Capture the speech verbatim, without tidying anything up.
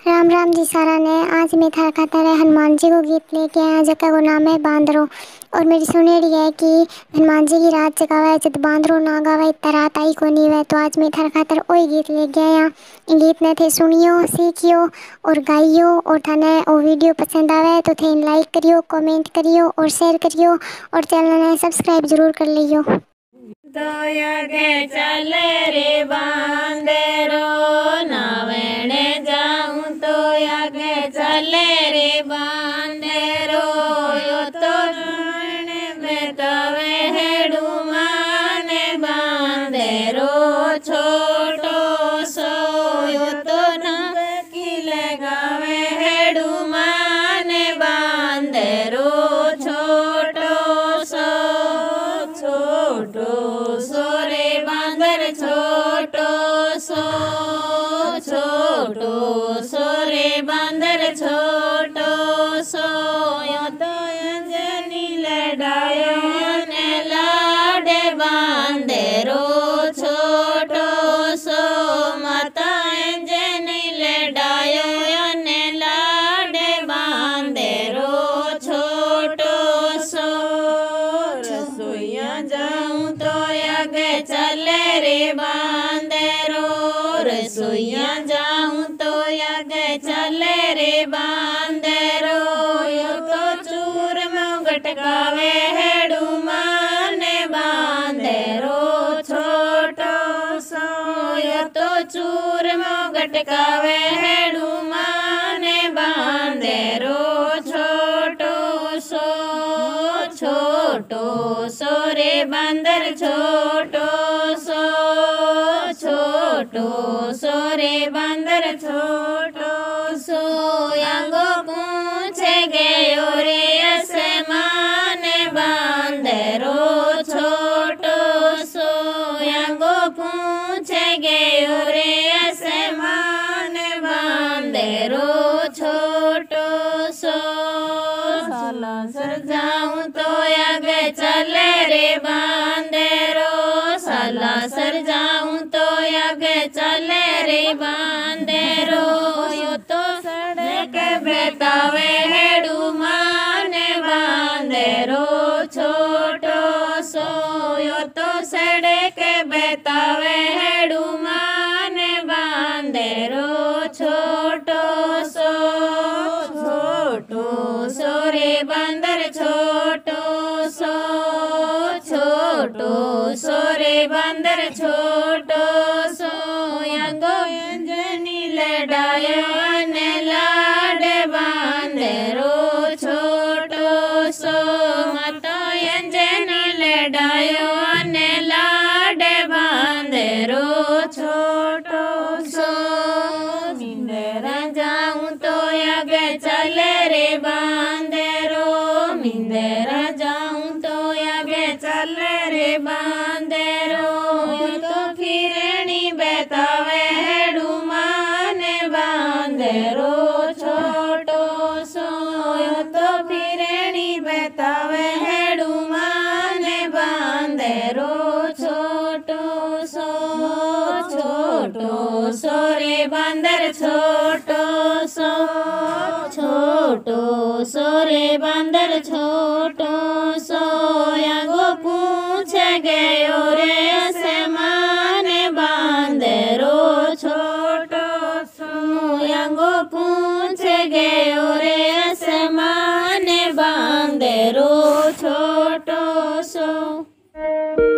राम राम जी सारा ने। आज मैं थारा खातर हनुमान जी को गीत लेके आया जका को नाम है बांदरो। और मेरी सुनेड़ी है कि हनुमान जी की रात जगावा है जब बांदरो ना गावा इतना रात आई को नहीं है। तो आज मैं थारा खातर वही गीत लेके आया। इन गीत ने थे सुनियो सीखियो और गाइयो। और थाने वो वीडियो पसंद आवे तो थे लाइक करियो, कमेंट करियो और शेयर करियो और चैनल ने सब्सक्राइब जरूर कर लियो। तो आगे चले रे बांदेरो नावेणे जाऊं तो आगे चले रे बांदेरो यो तो में तवे हेडू माने बांदेरो छोटो सो यो तो नकी लगावे हेडू माने बांदेरो छोटो सो छोटो सोरे बांदर छोटो सो छोटो सोरे बांदर छोटो सो यो तो अंजनी लड़ायो ने लाडे बांदेरो छोटो सो माता अंजनी लड़ायो ने लाडे बांदेरो छोटो सो रसोईया जाऊं तो आगे चले रे बांदेरो रसोईया जाऊं तो आगे चले रे बांदेरो यो तो चूर में गटकावे हेडू माने बांदेरो छोटो सो यो तो चूर में गटकावे हेडू माने बांदेरो छोटो सो छोटो सो रे बांदर छोटो सो छोटो सो रे बांदर छोटो सो यांगो पूछे गयो रे असमाने बांदरो छोटो सो यांगो पूछे गयो रे असमाने बांदरो छोटो सो साला सर जाऊं तो आगे चले रे बांदेरो साला सर जाऊं तो आगे चले रे बांदेरो यो तो सड़क बेतावे हेडू माने बांदेरो छोटो सो यो तो सड़क बेतावे हेडू माने बांदेरो छोटो सो छोटो सो रे बांदर छोटो सो छोटो सो रे बांदर छोटो सो यांगो अंजनी लड़ायो ने लाडे बांदेरो छोटो सो मातो अंजनी लड़ायो ने लाडे बांदेरो छोटो सो मिंदेरा जाऊं तो आगे चले रे बांदेरो मिंदेरा जाऊं तो आगे चले रे बांदेरो यो तो फिरणी बेतावे हेडू माने बांदेरो छोटो सो यो तो फिरणी बेतावे हेडू माने बांदेरो छोटो सो छोटो सो रे बांदर छोटो सो छोटो सो रे बांदर छोटो सो यांगो पूछे गयो रे असमाने बांदरो छोटो सो यांगो पूछे गयो रे असमाने बांदरो छोटो सो।